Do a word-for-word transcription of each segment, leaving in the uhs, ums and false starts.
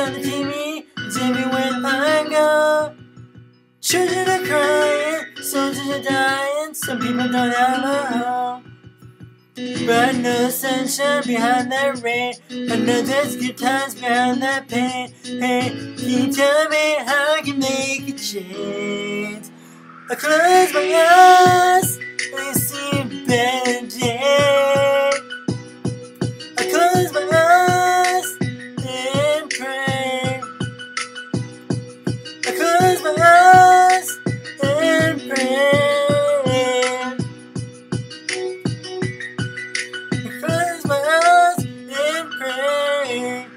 on the T V, it's everywhere I go. Children are crying, soldiers are dying, some people don't have a home. But no sunshine behind that rain, I know there's good times behind that pain. Hey, can you tell me how I can make a change? I close my eyes, and see a better day. I close my eyes and pray. I close my eyes and pray. I close my eyes and pray.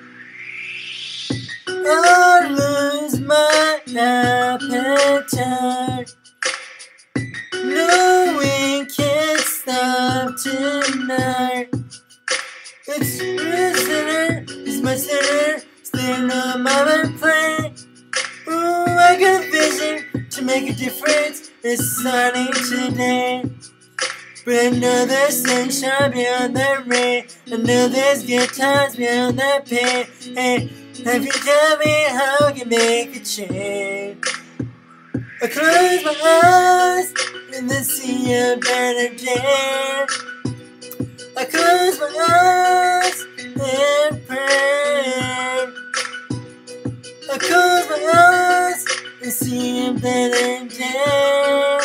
I'll lose my appetite. No one can stop tonight. It's sinner, it's my sinner, staying on my plate. Ooh, I got a vision to make a difference. It's sunny today, but I know there's sunshine beyond that rain. I know there's good times beyond that pain. Hey, have you tell me how I can make a change? I close my eyes and then see a better day. I close my eyes and pray. I close my eyes and see a better day.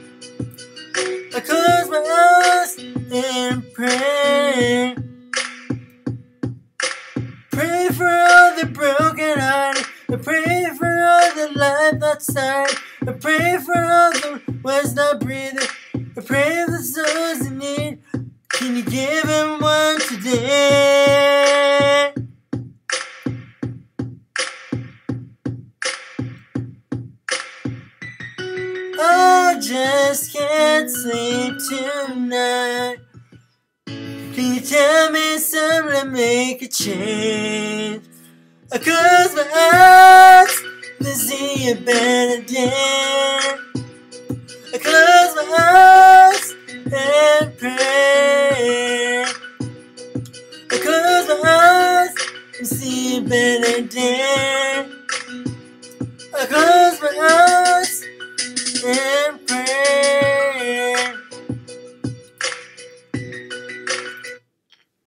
I close my eyes and pray. Pray for all the broken hearted. I pray for all the life outside. I pray for all the ones not breathing. I pray for the souls in need. Can you give him one today? I just can't sleep tonight. Can you tell me something to make a change? I close my eyes to see a better day. I close my eyes and pray.